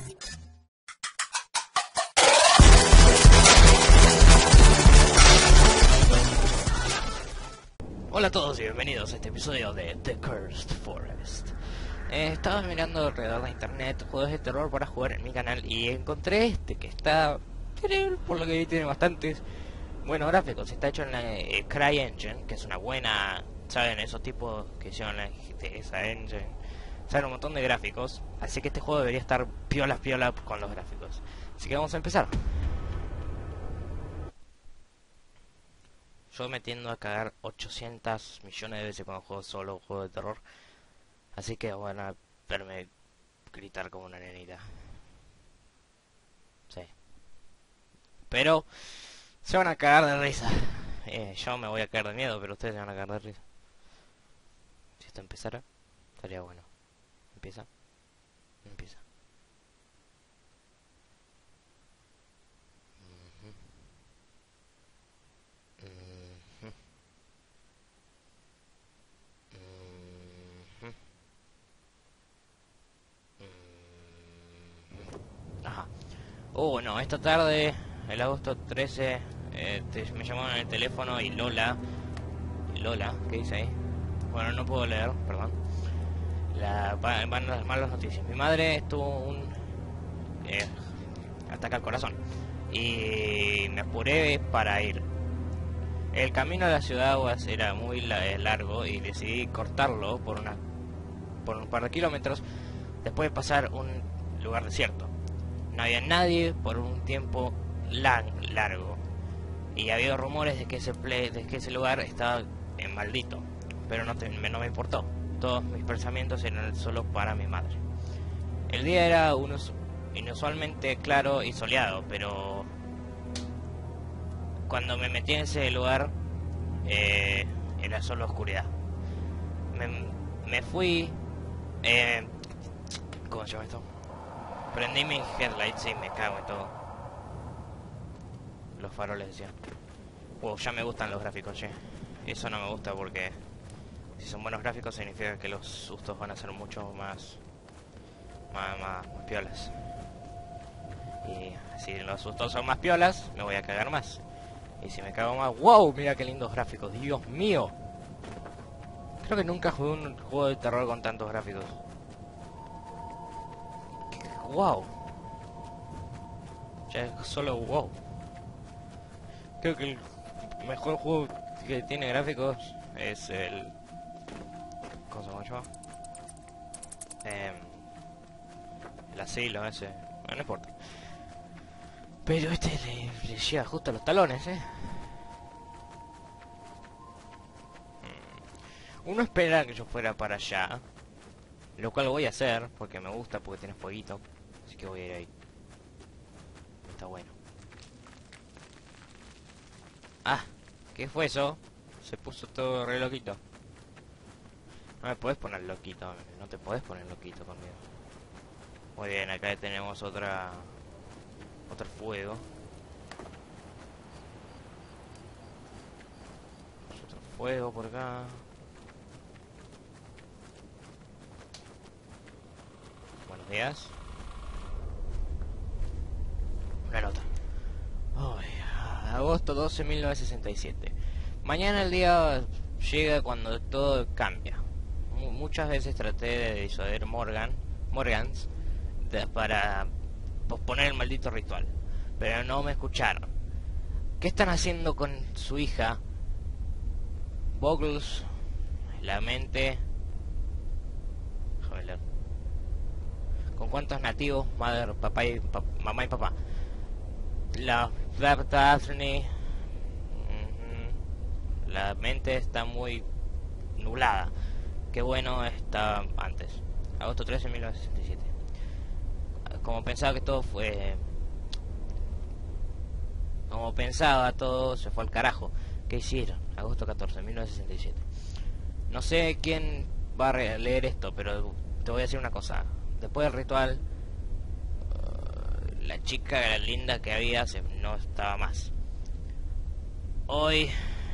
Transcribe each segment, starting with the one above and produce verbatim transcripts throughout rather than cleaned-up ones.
Hola a todos y bienvenidos a este episodio de The Cursed Forest. Eh, estaba mirando alrededor de internet juegos de terror para jugar en mi canal y encontré este que está, por lo que vi, tiene bastantes buenos gráficos. Está hecho en la eh, CryEngine, que es una buena, saben, esos tipos que hicieron la, de esa engine, saben un montón de gráficos, así que este juego debería estar piola piola con los gráficos. Así que vamos a empezar. Yo me tiendo a cagar ochocientos millones de veces cuando juego solo juego de terror. Así que van a verme gritar como una nenita. Sí. Pero se van a cagar de risa. Eh, yo me voy a caer de miedo, pero ustedes se van a cagar de risa. Si esto empezara, estaría bueno. Empieza. Empieza. Ajá. Oh, no, esta tarde, el agosto trece, eh, te, me llamaron en el teléfono y Lola, y Lola, ¿qué dice ahí? Bueno, no puedo leer, perdón. La, van, van las malas noticias. Mi madre tuvo un eh, ataque al corazón y me apuré para ir. El camino a la ciudad de Aguas era muy largo y decidí cortarlo por una por un par de kilómetros después de pasar un lugar desierto. No había nadie por un tiempo largo y había rumores de que ese play, de que ese lugar estaba eh, maldito, pero no, te, no me importó. Todos mis pensamientos eran solo para mi madre. El día era unos, inusualmente claro y soleado, pero cuando me metí en ese lugar eh, era solo oscuridad. Me, me fui eh, ¿cómo se llama esto? Prendí mis headlights y me cago en todo. Los faroles decían. Wow, ya me gustan los gráficos, che. Eso no me gusta porque si son buenos gráficos significa que los sustos van a ser mucho más más, más, más piolas. Y si los sustos son más piolas, me voy a cagar más. Y si me cago más, wow, mira qué lindos gráficos, Dios mío. Creo que nunca jugué un juego de terror con tantos gráficos. Wow. Ya solo wow. Creo que el mejor juego que tiene gráficos es el... ¿Cómo se llama? Eh, el asilo ese. Bueno, no importa. Pero este le, le llega justo a los talones, eh. Uno espera que yo fuera para allá, lo cual voy a hacer porque me gusta, porque tiene fueguito. Así que voy a ir ahí. Está bueno. Ah, ¿qué fue eso? Se puso todo re loquito. No me podés poner loquito, no te podés poner loquito conmigo. Muy bien, acá tenemos otra... Otro fuego. Otro fuego por acá. Buenos días. Una nota. Oh, agosto doce mil novecientos sesenta y siete. Mañana el día llega cuando todo cambia. M muchas veces traté de disuadir Morgan, Morgans de, para posponer el maldito ritual, pero no me escucharon. ¿Qué están haciendo con su hija? Boggles, la mente... Déjame leer. ¿Con cuántos nativos? Madre, papá y pa, mamá y papá. La Daphne, uh-huh. La mente está muy nublada. Qué bueno está antes. Agosto trece de mil novecientos sesenta y siete. Como pensaba que todo fue... Como pensaba todo se fue al carajo. ¿Qué hicieron? Agosto catorce de mil novecientos sesenta y siete. No sé quién va a leer esto, pero te voy a decir una cosa. Después del ritual, uh, la chica linda que había se, no estaba más. Hoy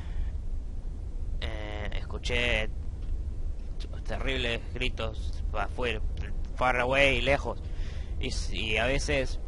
eh, escuché terribles gritos afuera, far away, lejos, Y, y a veces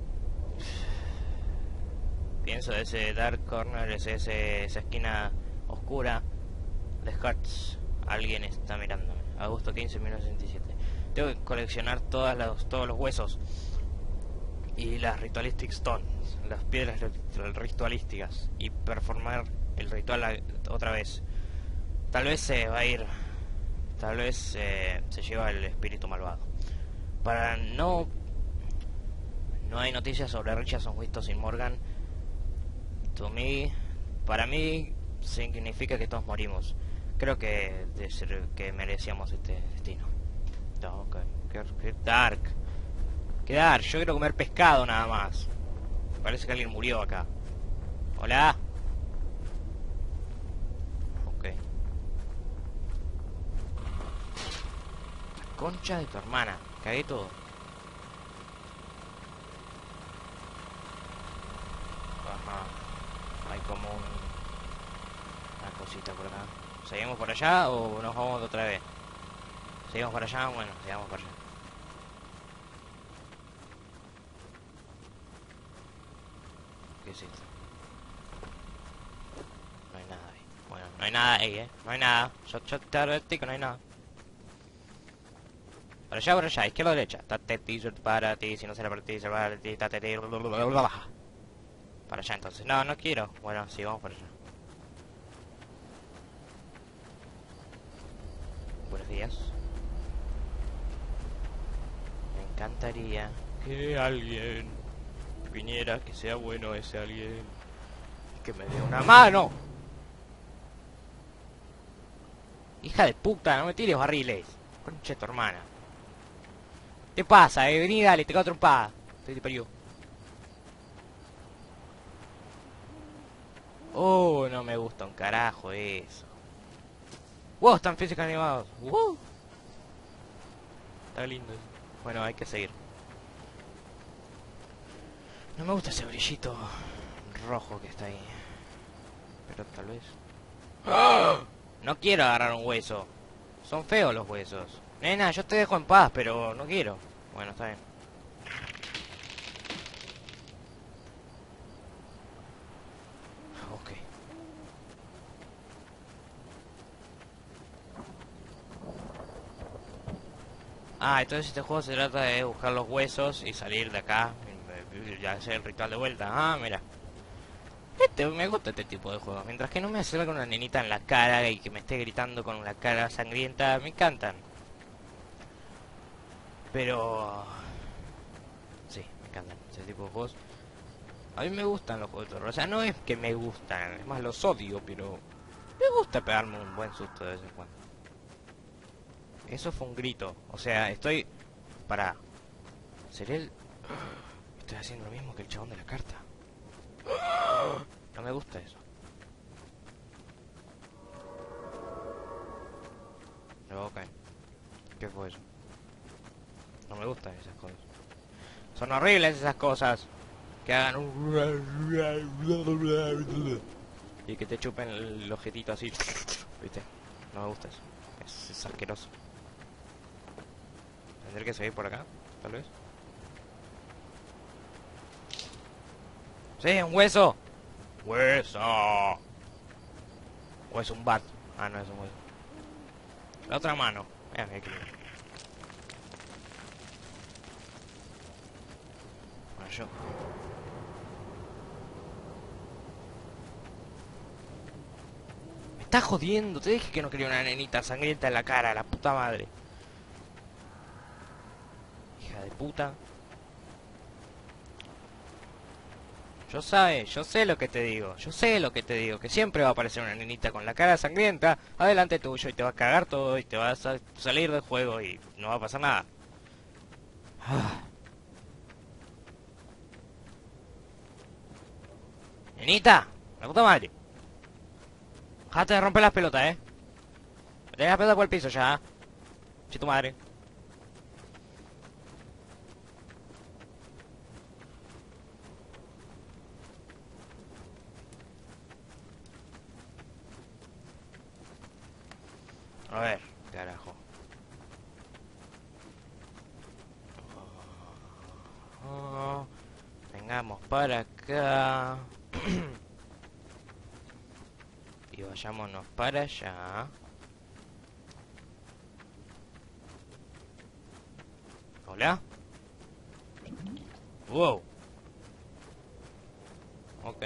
pienso ese Dark Corner, ese, ese, esa esquina oscura de Hearts. Alguien está mirándome. Agosto quince, mil novecientos sesenta y siete. Tengo que coleccionar todas las, todos los huesos y las Ritualistic Stones, las piedras ritualísticas, y performar el ritual a, otra vez. Tal vez se va a ir, tal vez eh, se lleva el espíritu malvado. Para no no hay noticias sobre Richardson, Wistos y Morgan. To me, para mí significa que todos morimos. Creo que de ser, que merecíamos este destino. No, okay. Qué, qué dark. Qué dark. Yo quiero comer pescado nada más. Parece que alguien murió acá. Hola. Ok. Concha de tu hermana. Cagué todo. Ajá. Hay como un... una cosita por acá. ¿Seguimos por allá o nos vamos otra vez? ¿Seguimos por allá? Bueno, sigamos por allá. ¿Qué es esto? No hay nada ahí. Bueno, no hay nada ahí, eh. No hay nada. Yo, yo te advertí que no hay nada. Para allá, para allá, izquierda o derecha. Tate t-shirt para ti, si no será para ti, será para ti, tate t para allá entonces. No, no quiero. Bueno, sí, vamos para allá. Buenos días. Me encantaría que alguien viniera, que sea bueno ese alguien, que me dé una mano. Hija de puta, no me tires barriles. Concha de tu hermana. ¿Qué pasa, eh? Vení, dale, te cago trompada. Estoy de parió. Oh, no me gusta un carajo eso. Wow, están físicos animados. Wow. Está lindo eso. Bueno, hay que seguir. No me gusta ese brillito rojo que está ahí. Pero tal vez... ¡Ah! No quiero agarrar un hueso. Son feos los huesos. Nena, yo te dejo en paz, pero no quiero. Bueno, está bien. Ok. Ah, entonces este juego se trata de buscar los huesos y salir de acá. Y ya hacer el ritual de vuelta. Ah, mira. Este, me gusta este tipo de juegos. Mientras que no me salga una nenita en la cara y que me esté gritando con la cara sangrienta, me encantan. Pero... sí, me encantan ese tipo de juegos. A mí me gustan los juegos de terror. O sea, no es que me gustan, es más los odio, pero... me gusta pegarme un buen susto de vez en cuando. Eso fue un grito. O sea, estoy... para... ¿seré el...? Estoy haciendo lo mismo que el chabón de la carta. No me gusta eso. No, ok. ¿Qué fue eso? No me gustan esas cosas. Son horribles esas cosas. Que hagan un... y que te chupen el ojetito así. ¿Viste? No me gusta eso. Es, es asqueroso. Tendré que seguir por acá, tal vez. ¡Sí, un hueso! ¡Hueso! ¿O es un bat? Ah, no, es un hueso. La otra mano. Mira, mira que lindo. Bueno, yo... me está jodiendo. Te dije que no quería una nenita sangrienta en la cara. La puta madre. Hija de puta. Yo sé, yo sé lo que te digo, yo sé lo que te digo, que siempre va a aparecer una nenita con la cara sangrienta adelante tuyo y te va a cagar todo y te vas a salir del juego y no va a pasar nada. Ah. Nenita, la puta madre. Dejate de romper las pelotas, eh. Me tenés las pelotas por el piso ya. Si tu madre. A ver, carajo. Vengamos para acá. Y vayámonos para allá. Hola. Wow. Ok.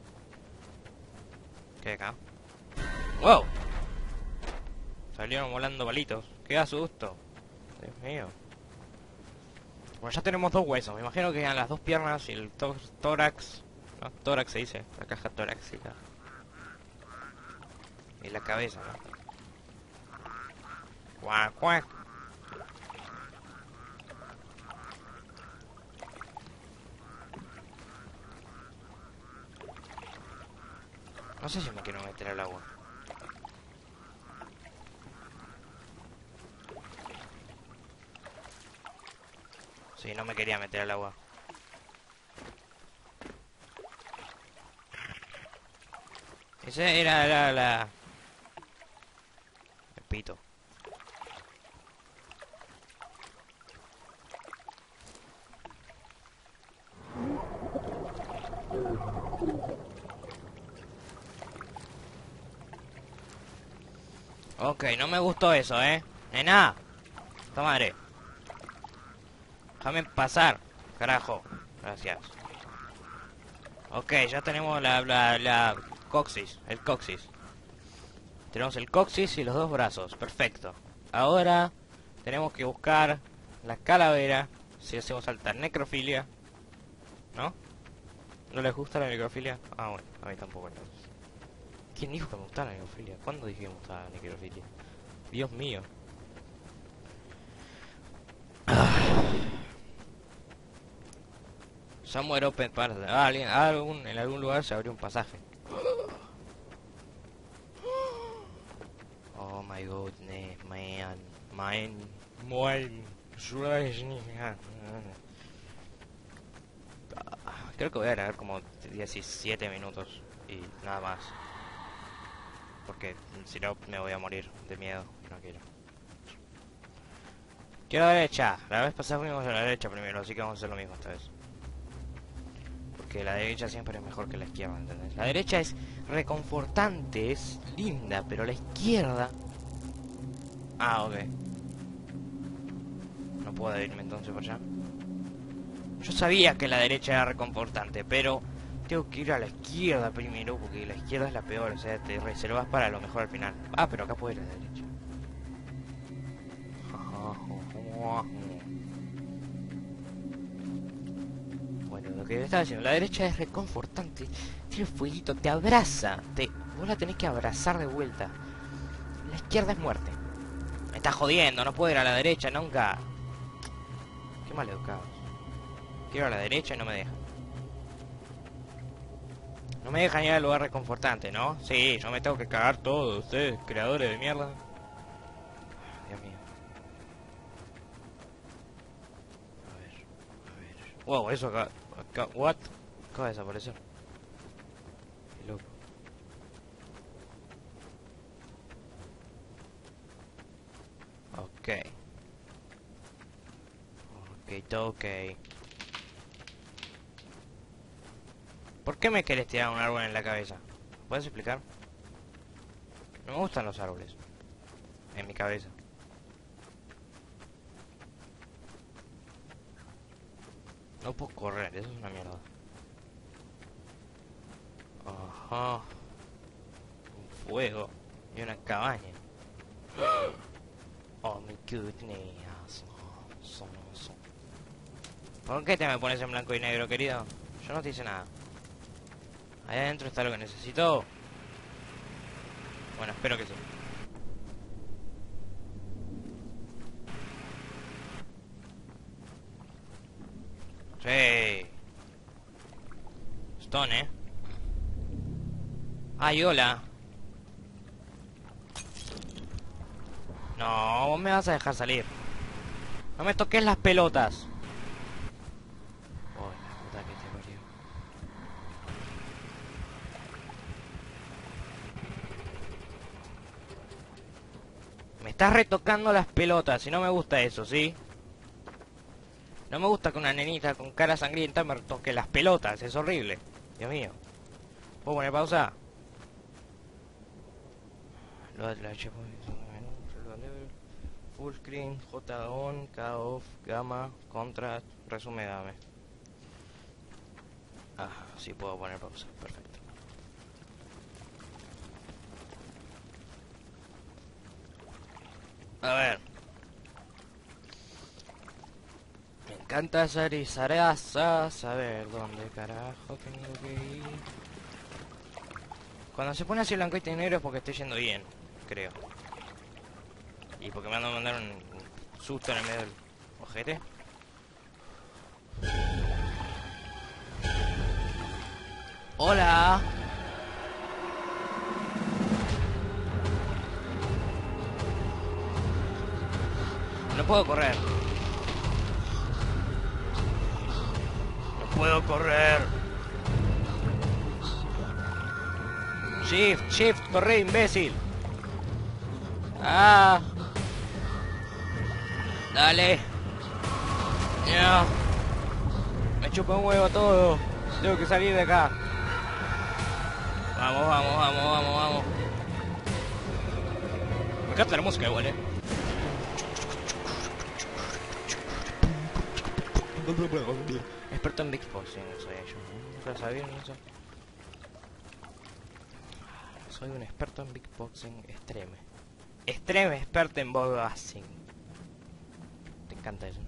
¿Qué hay acá? Wow. Salieron volando palitos. Qué asusto. Dios mío. Bueno, ya tenemos dos huesos. Me imagino que eran las dos piernas y el tó tórax. No, tórax se dice. La caja torácica. Y la cabeza, ¿no? Cuac, cuac. No sé si me quiero meter al agua. Sí, no me quería meter al agua. Ese era la... la... el pito. Ok, no me gustó eso, ¿eh? Nena. Esta madre. Déjame pasar. Carajo. Gracias. Ok, ya tenemos la, la, la coxis. El coxis. Tenemos el coxis y los dos brazos. Perfecto. Ahora tenemos que buscar la calavera. Si hacemos saltar necrofilia. ¿No? ¿No les gusta la necrofilia? Ah, bueno, a mí tampoco entonces. ¿Quién dijo que me gustaba la necrofilia? ¿Cuándo dije que me gustaba la necrofilia? Dios mío. Somewhere open path. Ah, alguien, algún, en algún lugar se abrió un pasaje. Oh my goodness, man. Man. Man. Creo que voy a grabar como diecisiete minutos y nada más. Porque si no me voy a morir de miedo. No quiero. Quiero la derecha. La vez pasada fuimos a la derecha primero, así que vamos a hacer lo mismo esta vez. Porque la derecha siempre es mejor que la izquierda, ¿entendés? La derecha es reconfortante, es linda, pero la izquierda... Ah, ok. No puedo irme entonces por allá. Yo sabía que la derecha era reconfortante, pero tengo que ir a la izquierda primero, porque la izquierda es la peor, o sea, te reservas para lo mejor al final. Ah, pero acá puedo ir a la derecha. Bueno, lo que estaba diciendo, la derecha es reconfortante, tiene fueguito, te abraza, te... vos la tenés que abrazar de vuelta. La izquierda es muerte. Me está jodiendo, no puedo ir a la derecha nunca. Qué mal educados. Quiero a la derecha y no me dejan. No me dejan ir al lugar reconfortante, ¿no? Sí, yo me tengo que cagar todo, ustedes, creadores de mierda. Dios mío. A ver, a ver. Wow, eso acá, acá, what? Acaba de desaparecer. Qué loco. Ok. Ok, todo ok. ¿Por qué me querés tirar un árbol en la cabeza? ¿Puedes explicar? No me gustan los árboles. En mi cabeza. No puedo correr, eso es una mierda. Ajá. Un fuego. Y una cabaña. Oh, mi goodness. ¿Por qué te me pones en blanco y negro, querido? Yo no te hice nada. Ahí adentro está lo que necesito. Bueno, espero que sí. Sí. Stone, ¿eh? Ay, hola. No, vos me vas a dejar salir. No me toques las pelotas. Oh, la puta que te parió. Me estás retocando las pelotas y no me gusta eso, ¿sí? No me gusta que una nenita con cara sangrienta me toque las pelotas, es horrible. Dios mío. ¿Puedo poner pausa? Lo de la full screen, J on, K off, gamma, contrast, resume dame. Ah, sí puedo poner pausa, perfecto. A ver. Me encanta Sarizaraza, saber dónde carajo tengo que ir. Cuando se pone así blanco y negro es porque estoy yendo bien, creo. Y porque me van a mandar un susto en el medio del ojete. Hola. No puedo correr. No puedo correr. Shift, shift, corre, imbécil. Ah. Dale. Ya. Me chupa un huevo todo. Tengo que salir de acá. Vamos, vamos, vamos, vamos, vamos. Me encanta la música igual, eh. Experto en beatboxing, soy yo. Nunca sabía eso. Soy un experto en beatboxing extreme. Extreme experto en beatboxing. Te encanta eso.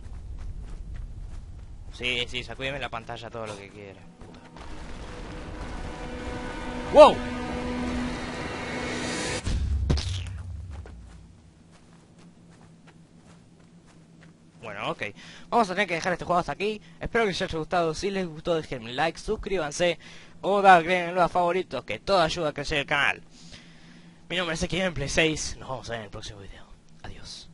Sí, sí, sacúdeme la pantalla todo lo que quieras. ¡Wow! Bueno, ok. Vamos a tener que dejar este juego hasta aquí. Espero que les haya gustado. Si les gustó, déjenme un like, suscríbanse o denle a favoritos, que todo ayuda a crecer el canal. Mi nombre es X Gameplay seis. Nos vemos en el próximo video. Adiós.